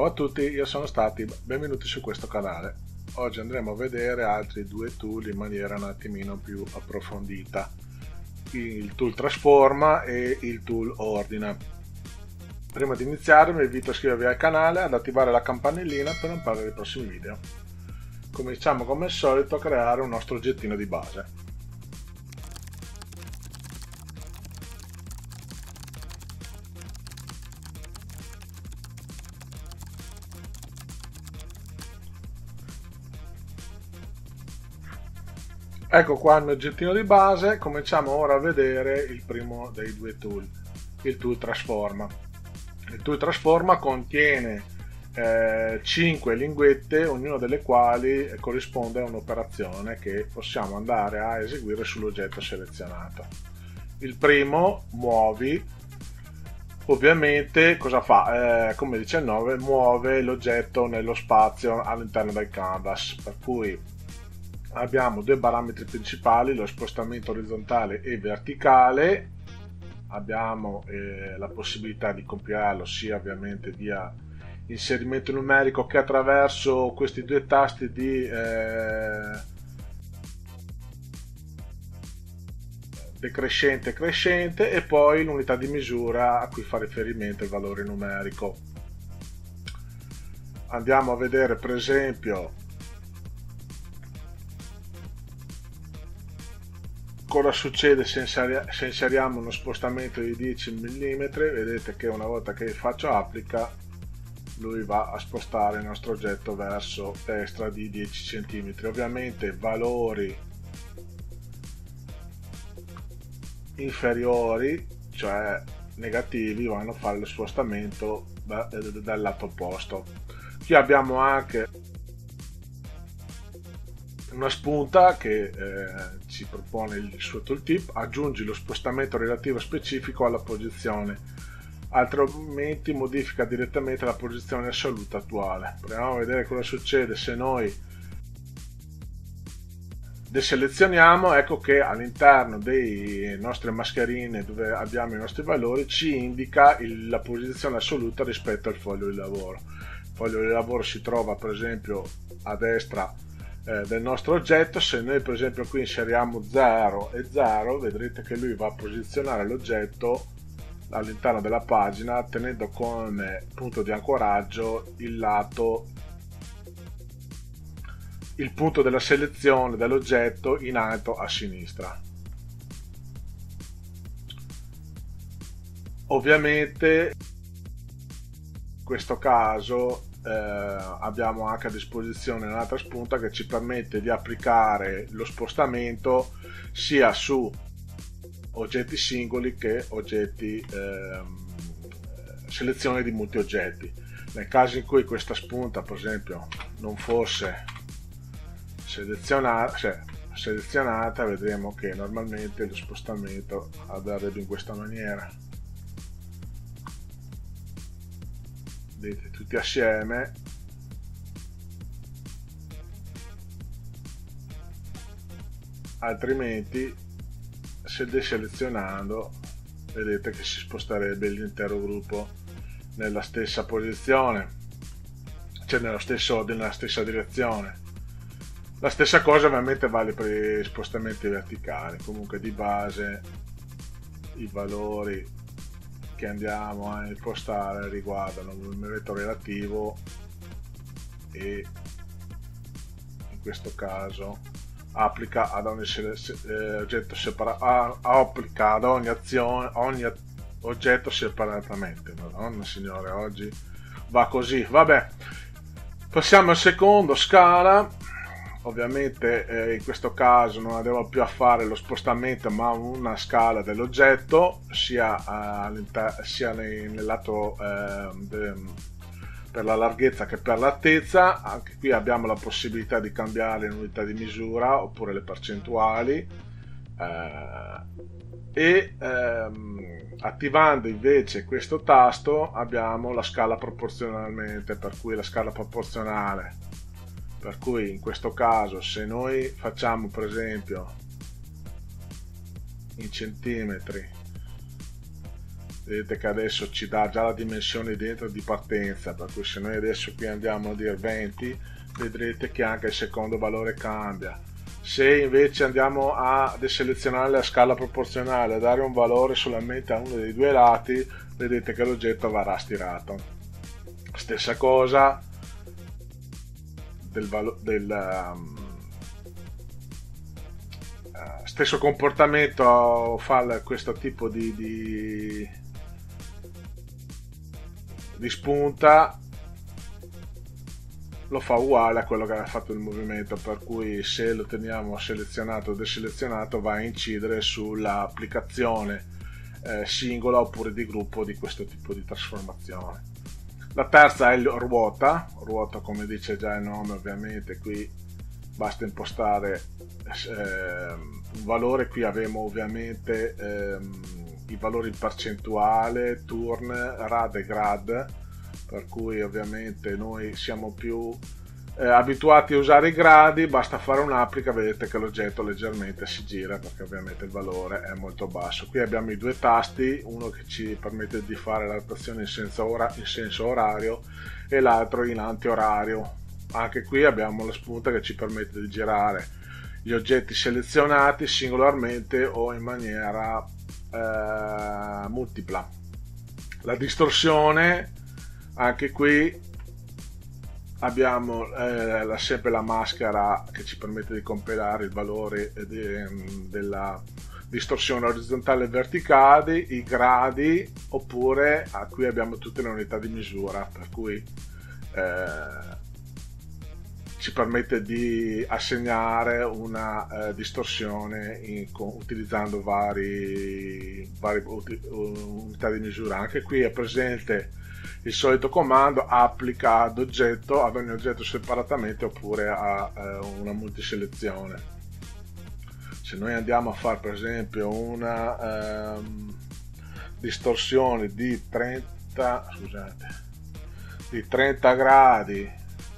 a tutti, io sono Stati, benvenuti su questo canale. Oggi andremo a vedere altri due tool in maniera un attimino più approfondita, il tool Transforma e il tool Ordina. Prima di iniziare vi invito a iscrivervi al canale e ad attivare la campanellina per non perdere i prossimi video. Cominciamo come al solito a creare un nostro oggettino di base. Ecco qua il mio oggettino di base. Cominciamo ora a vedere il primo dei due tool, il tool Transforma. Il tool Transforma contiene 5 linguette, ognuna delle quali corrisponde a un'operazione che possiamo andare a eseguire sull'oggetto selezionato. Il primo, muovi, ovviamente cosa fa? Come dice il nome, muove l'oggetto nello spazio all'interno del canvas, per cui abbiamo due parametri principali, lo spostamento orizzontale e verticale. Abbiamo la possibilità di compilarlo sia ovviamente via inserimento numerico che attraverso questi due tasti di decrescente e crescente, e poi l'unità di misura a cui fa riferimento il valore numerico. Andiamo a vedere per esempio cosa succede se inseriamo uno spostamento di 10 mm. Vedete che una volta che faccio applica, lui va a spostare il nostro oggetto verso destra di 10 cm. Ovviamente valori inferiori, cioè negativi, vanno a fare lo spostamento dal lato opposto. Qui abbiamo anche una spunta che ci propone il suo tooltip: aggiungi lo spostamento relativo specifico alla posizione, altrimenti modifica direttamente la posizione assoluta attuale. Proviamo a vedere cosa succede se noi deselezioniamo. Ecco che all'interno dei nostre mascherine, dove abbiamo i nostri valori, ci indica la posizione assoluta rispetto al foglio di lavoro. Il foglio di lavoro si trova per esempio a destra del nostro oggetto. Se noi per esempio qui inseriamo 0 e 0, vedrete che lui va a posizionare l'oggetto all'interno della pagina tenendo come punto di ancoraggio il punto della selezione dell'oggetto in alto a sinistra. Ovviamente in questo caso abbiamo anche a disposizione un'altra spunta che ci permette di applicare lo spostamento sia su oggetti singoli che oggetti selezione di molti oggetti. Nel caso in cui questa spunta per esempio non fosse selezionata, vedremo che normalmente lo spostamento avverrebbe in questa maniera. Vedete, tutti assieme altrimenti, se deselezionando, vedete che si sposterebbe l'intero gruppo nella stessa posizione, cioè nella stessa direzione. La stessa cosa ovviamente vale per i spostamenti verticali. Comunque di base i valori che andiamo a impostare riguardano il numerico relativo e in questo caso applica ad ogni oggetto separato, applica ad ogni azione, ogni oggetto separatamente. Madonna signore, oggi va così. Vabbè, passiamo al secondo, scala. Ovviamente in questo caso non andiamo più a fare lo spostamento ma una scala dell'oggetto sia nel lato per la larghezza che per l'altezza. Anche qui abbiamo la possibilità di cambiare l'unità di misura oppure le percentuali attivando invece questo tasto abbiamo la scala proporzionalmente, per cui la scala proporzionale, per cui in questo caso se noi facciamo per esempio in centimetri, vedete che adesso ci dà già la dimensione dentro di partenza, per cui se noi adesso qui andiamo a dire 20, vedrete che anche il secondo valore cambia. Se invece andiamo a deselezionare la scala proporzionale, a dare un valore solamente a uno dei due lati, vedete che l'oggetto verrà stirato. Stessa cosa stesso comportamento fa questo tipo di spunta, lo fa uguale a quello che aveva fatto il movimento, per cui se lo teniamo selezionato o deselezionato va a incidere sull'applicazione singola oppure di gruppo di questo tipo di trasformazione. La terza è il ruota come dice già il nome, ovviamente qui basta impostare un valore, qui abbiamo ovviamente i valori in percentuale, turn, rad e grad, per cui ovviamente noi siamo più abituati a usare i gradi, basta fare un'applica, vedete che l'oggetto leggermente si gira perché ovviamente il valore è molto basso. Qui abbiamo i due tasti, uno che ci permette di fare la rotazione in senso orario e l'altro in antiorario. Anche qui abbiamo la spunta che ci permette di girare gli oggetti selezionati singolarmente o in maniera multipla. La distorsione, anche qui abbiamo sempre la maschera che ci permette di compilare il valore della distorsione orizzontale e verticale, i gradi, oppure qui abbiamo tutte le unità di misura, per cui ci permette di assegnare una distorsione utilizzando varie unità di misura. Anche qui è presente il solito comando applica ad oggetto, ad ogni oggetto separatamente oppure a una multiselezione. Se noi andiamo a fare per esempio una distorsione di 30 gradi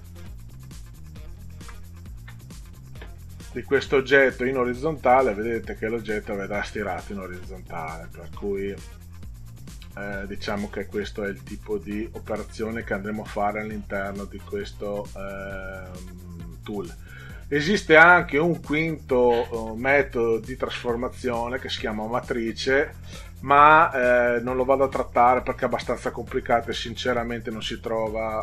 di questo oggetto in orizzontale, vedete che l'oggetto verrà stirato in orizzontale, per cui diciamo che questo è il tipo di operazione che andremo a fare all'interno di questo tool. Esiste anche un quinto metodo di trasformazione che si chiama matrice, ma non lo vado a trattare perché è abbastanza complicato e sinceramente non si trova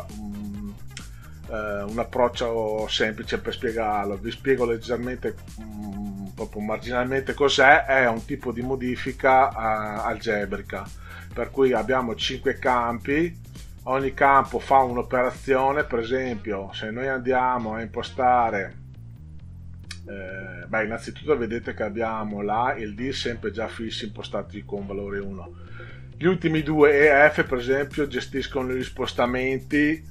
un approccio semplice per spiegarlo. Vi spiego leggermente, proprio marginalmente cos'è. È un tipo di modifica algebrica, per cui abbiamo 5 campi, ogni campo fa un'operazione. Per esempio, se noi andiamo a impostare innanzitutto vedete che abbiamo l'A e il D sempre già fissi, impostati con valore 1. Gli ultimi due E e F per esempio gestiscono gli spostamenti.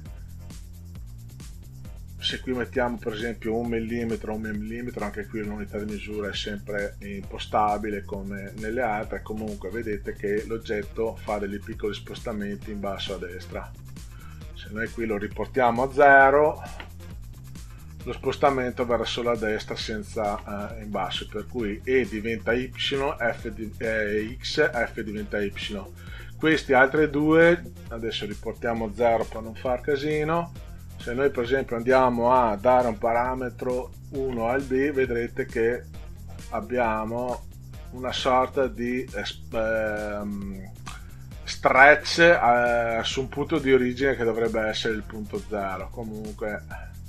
Se qui mettiamo per esempio 1 mm, 1 mm, anche qui l'unità di misura è sempre impostabile come nelle altre. Comunque vedete che l'oggetto fa degli piccoli spostamenti in basso a destra. Se noi qui lo riportiamo a 0, lo spostamento verrà solo a destra senza in basso, per cui E diventa Y, X, F diventa Y. Questi altri due adesso riportiamo a 0 per non far casino. Se noi per esempio andiamo a dare un parametro 1 al B, vedrete che abbiamo una sorta di stretch su un punto di origine che dovrebbe essere il punto 0. Comunque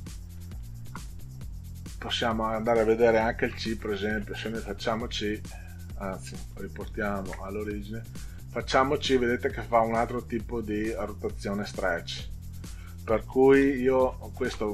possiamo andare a vedere anche il C, per esempio. Se noi facciamo C, anzi riportiamo all'origine, facciamo C, vedete che fa un altro tipo di rotazione stretch, per cui io questo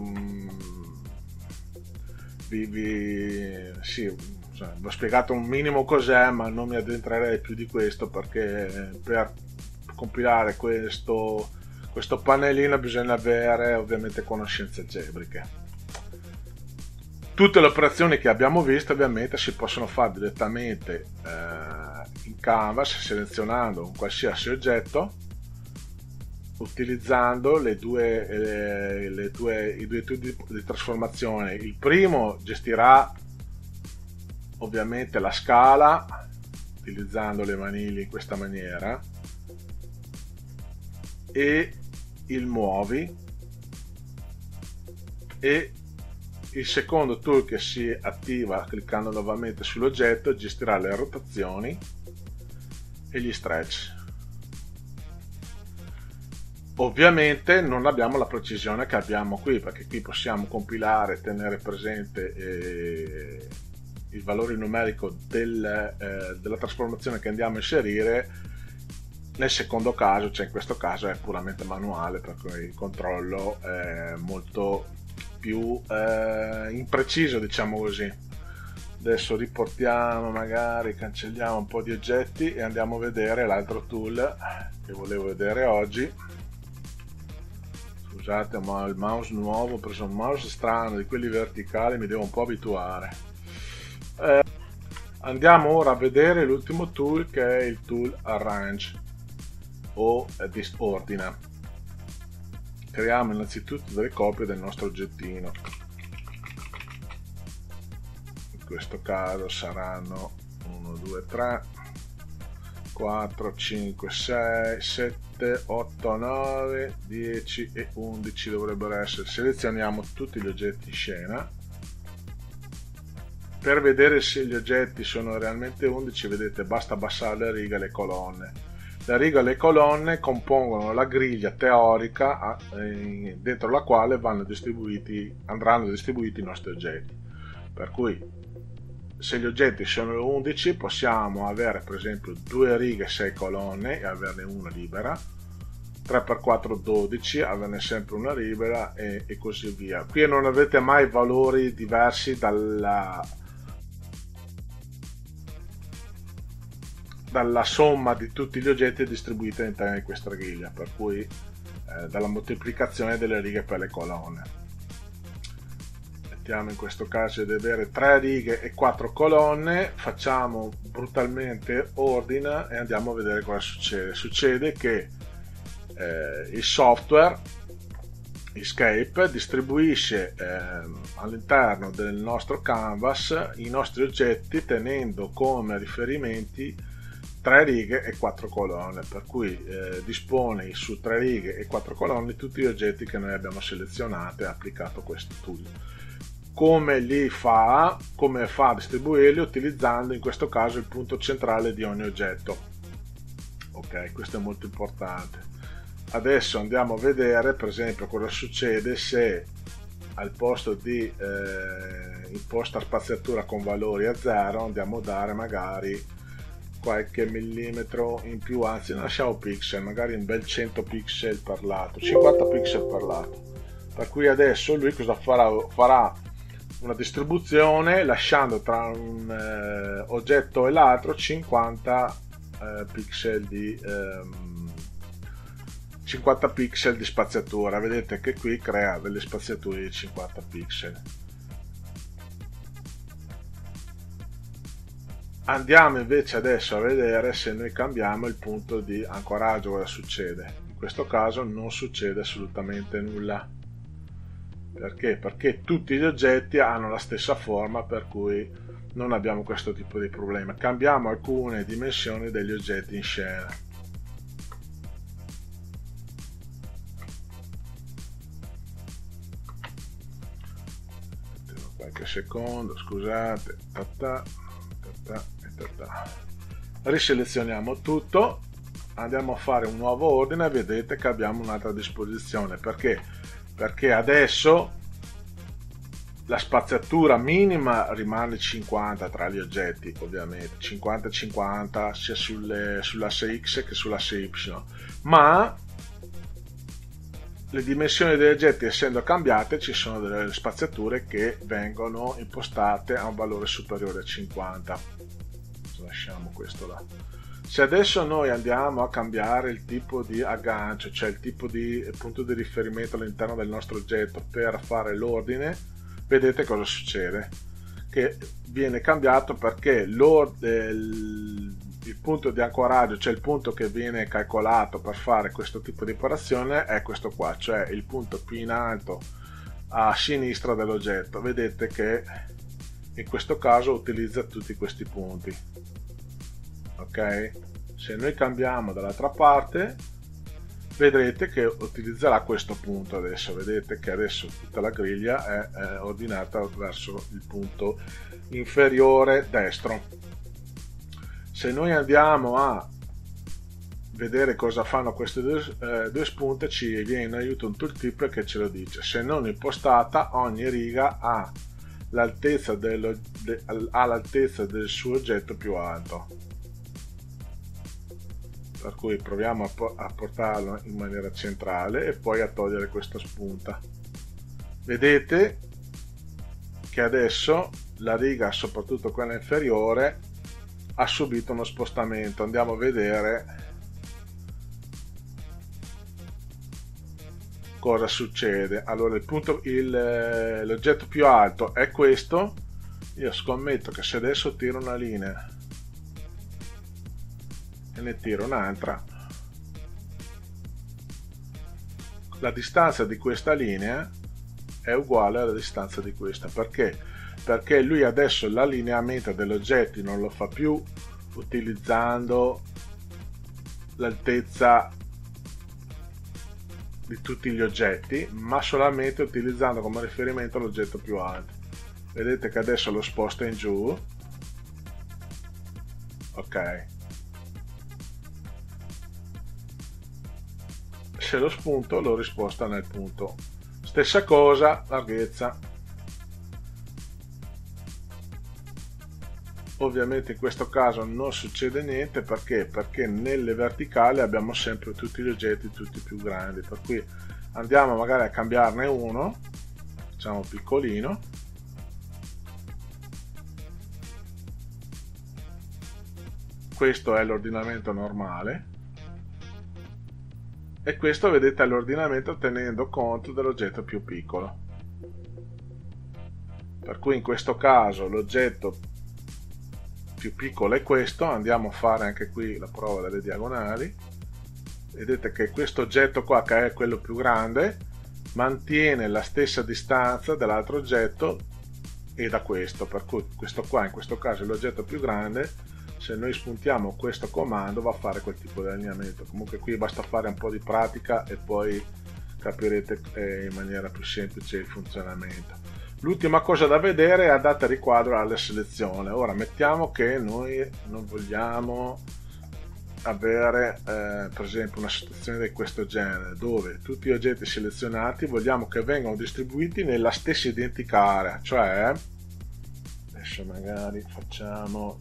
vi ho spiegato un minimo cos'è, ma non mi addentrerei più di questo, perché per compilare questo pannellino bisogna avere ovviamente conoscenze algebriche. Tutte le operazioni che abbiamo visto ovviamente si possono fare direttamente in Canvas, selezionando un qualsiasi oggetto, utilizzando i due tipi di trasformazione. Il primo gestirà ovviamente la scala utilizzando le maniglie in questa maniera, e il muovi, e il secondo tool che si attiva cliccando nuovamente sull'oggetto gestirà le rotazioni e gli stretch. Ovviamente non abbiamo la precisione che abbiamo qui, perché qui possiamo compilare, tenere presente il valore numerico della trasformazione che andiamo a inserire. Nel secondo caso, cioè in questo caso, è puramente manuale, per cui il controllo è molto più impreciso, diciamo così. Adesso riportiamo, magari cancelliamo un po' di oggetti e andiamo a vedere l'altro tool che volevo vedere oggi. Scusate, ma il mouse nuovo, ho preso un mouse strano, di quelli verticali, mi devo un po' abituare. Andiamo ora a vedere l'ultimo tool, che è il tool Arrange o Disordina. Creiamo innanzitutto delle copie del nostro oggettino. In questo caso saranno 1, 2, 3, 4, 5, 6, 7, 8, 9, 10 e 11 dovrebbero essere. Selezioniamo tutti gli oggetti in scena. Per vedere se gli oggetti sono realmente 11, vedete, basta abbassare le righe e le colonne. La riga e le colonne compongono la griglia teorica dentro la quale andranno distribuiti i nostri oggetti. Per cui se gli oggetti sono 11 possiamo avere per esempio 2 righe 6 colonne e averne una libera, 3x4 12, averne sempre una libera e così via. Qui non avete mai valori diversi dalla somma di tutti gli oggetti distribuiti all'interno di questa griglia, per cui dalla moltiplicazione delle righe per le colonne. Mettiamo in questo caso di avere 3 righe e 4 colonne, facciamo brutalmente ordine e andiamo a vedere cosa succede. Succede che il software Escape distribuisce all'interno del nostro canvas i nostri oggetti tenendo come riferimenti 3 righe e 4 colonne, per cui dispone su 3 righe e 4 colonne tutti gli oggetti che noi abbiamo selezionato e applicato questo tool. Come fa a distribuirli? Utilizzando in questo caso il punto centrale di ogni oggetto. Ok, questo è molto importante. Adesso andiamo a vedere per esempio cosa succede se al posto di imposta spaziatura con valori a 0 andiamo a dare magari qualche millimetro in più, anzi lasciamo pixel, magari un bel 100 pixel per lato, 50 pixel per lato. Per cui adesso lui cosa farà una distribuzione lasciando tra un oggetto e l'altro 50 pixel di 50 pixel di spaziatura. Vedete che qui crea delle spaziature di 50 pixel. Andiamo invece adesso a vedere se noi cambiamo il punto di ancoraggio, cosa succede. In questo caso non succede assolutamente nulla. Perché? Perché tutti gli oggetti hanno la stessa forma, per cui non abbiamo questo tipo di problema. Cambiamo alcune dimensioni degli oggetti in scena. Qualche secondo, scusate. Riselezioniamo tutto, andiamo a fare un nuovo ordine e vedete che abbiamo un'altra disposizione. Perché adesso la spaziatura minima rimane 50 tra gli oggetti, ovviamente 50 e 50 sia sull'asse X che sull'asse Y, ma le dimensioni degli oggetti essendo cambiate ci sono delle spaziature che vengono impostate a un valore superiore a 50. Lasciamo questo là. Se adesso noi andiamo a cambiare il tipo di aggancio, cioè il tipo di punto di riferimento all'interno del nostro oggetto per fare l'ordine, vedete cosa succede? Che viene cambiato perché il punto di ancoraggio, cioè il punto che viene calcolato per fare questo tipo di operazione, è questo qua, cioè il punto più in alto a sinistra dell'oggetto. Vedete che in questo caso utilizza tutti questi punti. Ok, se noi cambiamo dall'altra parte vedrete che utilizzerà questo punto adesso. Vedete che adesso tutta la griglia è ordinata verso il punto inferiore destro. Se noi andiamo a vedere cosa fanno queste due spunte, ci viene in aiuto un tooltip che ce lo dice: se non impostata, ogni riga ha l'altezza del suo oggetto più alto. Per cui proviamo a portarlo in maniera centrale e poi a togliere questa spunta. Vedete che adesso la riga, soprattutto quella inferiore, ha subito uno spostamento. Andiamo a vedere cosa succede. Allora l'oggetto più alto è questo. Io scommetto che se adesso tiro una linea e ne tiro un'altra, la distanza di questa linea è uguale alla distanza di questa. Perché? Perché lui adesso l'allineamento degli oggetti non lo fa più utilizzando l'altezza di tutti gli oggetti, ma solamente utilizzando come riferimento l'oggetto più alto. Vedete che adesso lo sposta in giù, ok. Se lo spunto lo risposta nel punto. Stessa cosa, larghezza. Ovviamente in questo caso non succede niente. Perché? Perché nelle verticali abbiamo sempre tutti gli oggetti tutti più grandi, per cui andiamo magari a cambiarne uno, facciamo piccolino, questo è l'ordinamento normale e questo, vedete, è l'ordinamento tenendo conto dell'oggetto più piccolo. Per cui in questo caso l'oggetto più piccolo è questo. Andiamo a fare anche qui la prova delle diagonali. Vedete che questo oggetto qua, che è quello più grande, mantiene la stessa distanza dell'altro oggetto e da questo, per cui questo qua in questo caso è l'oggetto più grande. Se noi spuntiamo questo comando va a fare quel tipo di allineamento. Comunque qui basta fare un po' di pratica e poi capirete in maniera più semplice il funzionamento. L'ultima cosa da vedere è la data riquadro alla selezione. Ora mettiamo che noi non vogliamo avere per esempio una situazione di questo genere, dove tutti gli oggetti selezionati vogliamo che vengano distribuiti nella stessa identica area. Cioè, adesso magari facciamo,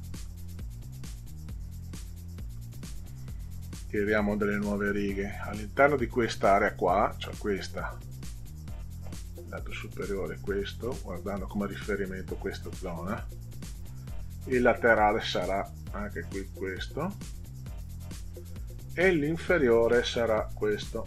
tiriamo delle nuove righe all'interno di questa area qua, cioè questa, il lato superiore questo, guardando come riferimento questa zona, il laterale sarà anche qui questo e l'inferiore sarà questo,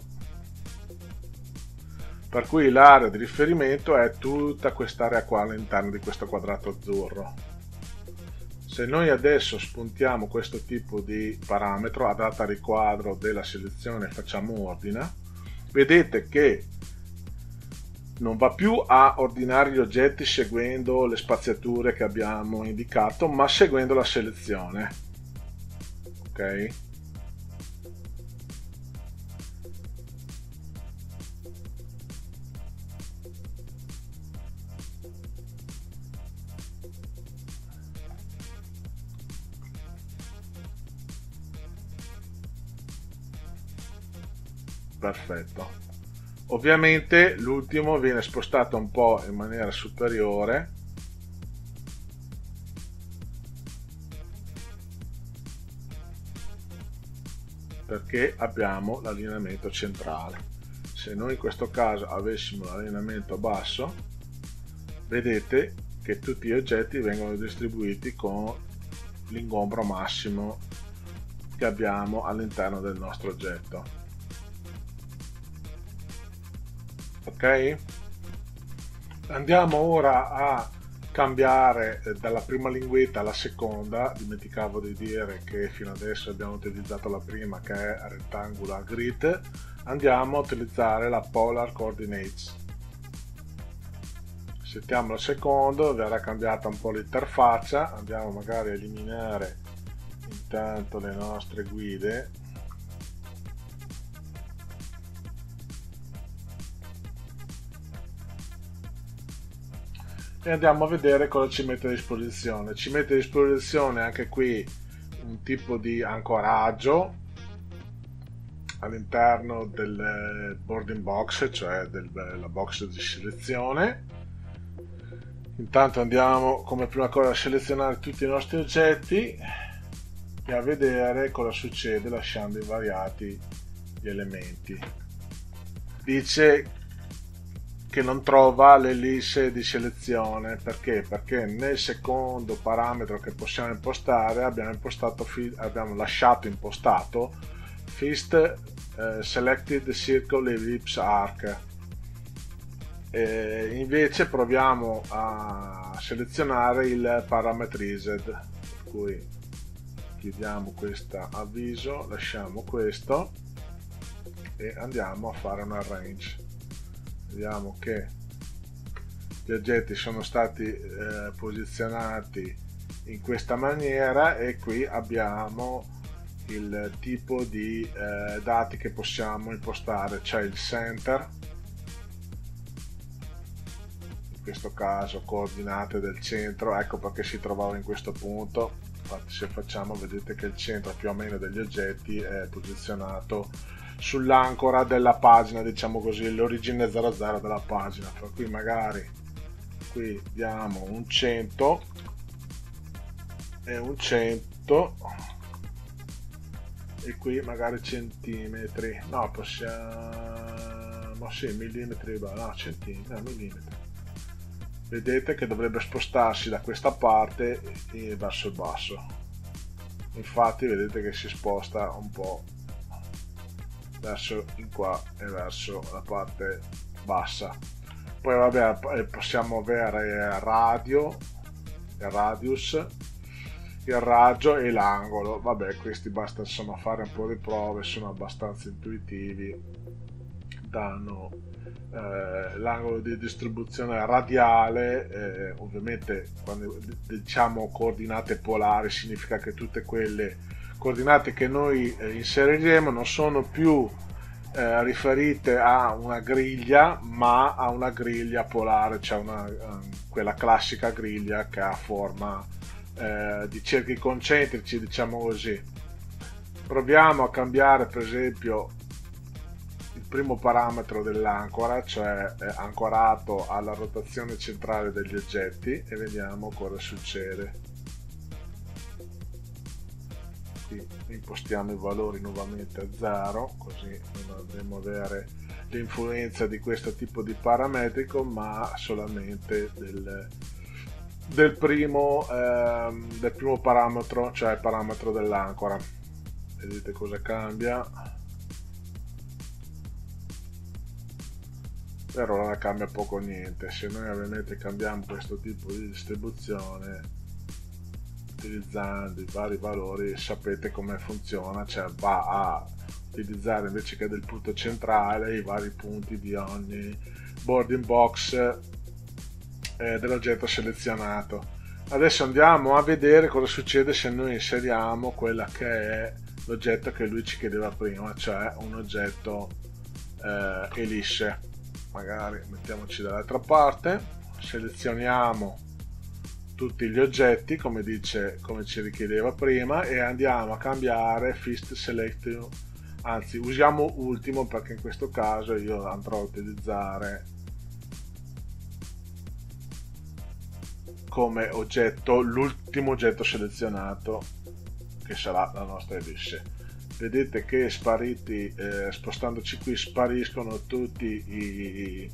per cui l'area di riferimento è tutta quest'area qua all'interno di questo quadrato azzurro. Se noi adesso spuntiamo questo tipo di parametro a data riquadro della selezione e facciamo ordina, vedete che non va più a ordinare gli oggetti seguendo le spaziature che abbiamo indicato, ma seguendo la selezione. Ok? Perfetto. Ovviamente l'ultimo viene spostato un po' in maniera superiore, perché abbiamo l'allineamento centrale. Se noi in questo caso avessimo l'allineamento basso, vedete che tutti gli oggetti vengono distribuiti con l'ingombro massimo che abbiamo all'interno del nostro oggetto. Ok? Andiamo ora a cambiare dalla prima linguetta alla seconda. Dimenticavo di dire che fino adesso abbiamo utilizzato la prima, che è Rectangular Grid. Andiamo a utilizzare la Polar Coordinates. Settiamo il secondo, verrà cambiata un po' l'interfaccia. Andiamo magari a eliminare intanto le nostre guide e andiamo a vedere cosa ci mette a disposizione. Ci mette a disposizione anche qui un tipo di ancoraggio all'interno del boarding box, cioè della box di selezione. Intanto andiamo come prima cosa a selezionare tutti i nostri oggetti e a vedere cosa succede lasciando invariati gli elementi. Dice che non trova l'ellisse di selezione. Perché? Perché nel secondo parametro che possiamo impostare abbiamo lasciato impostato Fist Selected Circle Ellipse Arc. Invece proviamo a selezionare il parametrized, per cui chiudiamo questo avviso, lasciamo questo e andiamo a fare un arrange. Vediamo che gli oggetti sono stati posizionati in questa maniera e qui abbiamo il tipo di dati che possiamo impostare, cioè il center, in questo caso coordinate del centro, ecco perché si trovava in questo punto. Infatti se facciamo vedete che il centro più o meno degli oggetti è posizionato sull'ancora della pagina, diciamo così, l'origine 00 della pagina. Per cui magari qui diamo un 100 e un 100 e qui magari centimetri, no possiamo, sì, millimetri, no, centimetri, no, millimetri. Vedete che dovrebbe spostarsi da questa parte e verso il basso. Infatti vedete che si sposta un po' verso in qua e verso la parte bassa. Poi vabbè, possiamo avere il radio, il radius, il raggio e l'angolo. Vabbè, questi basta insomma fare un po' di prove, sono abbastanza intuitivi, danno l'angolo di distribuzione radiale. Ovviamente quando diciamo coordinate polari significa che tutte quelle coordinate che noi inseriremo non sono più riferite a una griglia, ma a una griglia polare, cioè quella classica griglia che ha forma di cerchi concentrici, diciamo così. Proviamo a cambiare per esempio il primo parametro dell'ancora, cioè ancorato alla rotazione centrale degli oggetti, e vediamo cosa succede. Qui impostiamo i valori nuovamente a 0, così non dovremo avere l'influenza di questo tipo di parametrico, ma solamente del primo parametro, cioè il parametro dell'ancora. Vedete cosa cambia? Per ora cambia poco niente. Se noi ovviamente cambiamo questo tipo di distribuzione utilizzando i vari valori, sapete come funziona, cioè va a utilizzare invece che del punto centrale i vari punti di ogni boarding box dell'oggetto selezionato. Adesso andiamo a vedere cosa succede se noi inseriamo quella che è l'oggetto che lui ci chiedeva prima, cioè un oggetto ellisse. Magari mettiamoci dall'altra parte, selezioniamo tutti gli oggetti come ci richiedeva prima e andiamo a cambiare Fist Select, anzi usiamo ultimo perché in questo caso io andrò a utilizzare come oggetto l'ultimo oggetto selezionato, che sarà la nostra ellisse. Vedete che spariti, spostandoci qui, spariscono tutti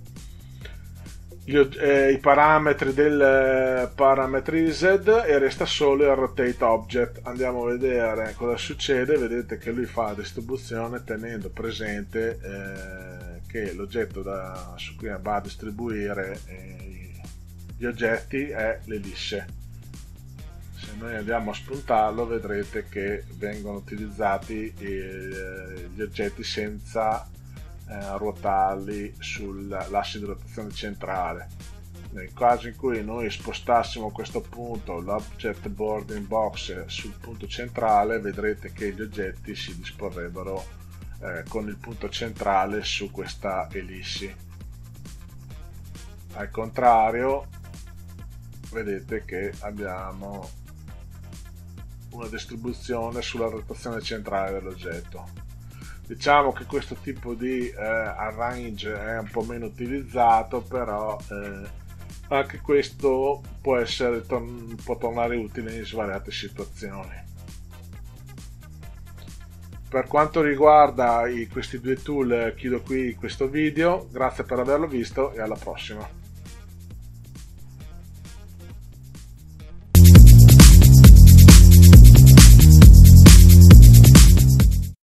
i parametri del parametrized e resta solo il rotate object. Andiamo a vedere cosa succede. Vedete che lui fa distribuzione tenendo presente che l'oggetto su cui va a distribuire gli oggetti è l'ellisse. Se noi andiamo a spuntarlo vedrete che vengono utilizzati gli oggetti senza ruotarli sull'asse di rotazione centrale. Nel caso in cui noi spostassimo a questo punto l'object boarding box sul punto centrale, vedrete che gli oggetti si disporrebbero con il punto centrale su questa ellissi. Al contrario, vedete che abbiamo una distribuzione sulla rotazione centrale dell'oggetto. Diciamo che questo tipo di arrange è un po' meno utilizzato, però anche questo può può tornare utile in svariate situazioni. Per quanto riguarda questi due tool, chiudo qui questo video, grazie per averlo visto e alla prossima.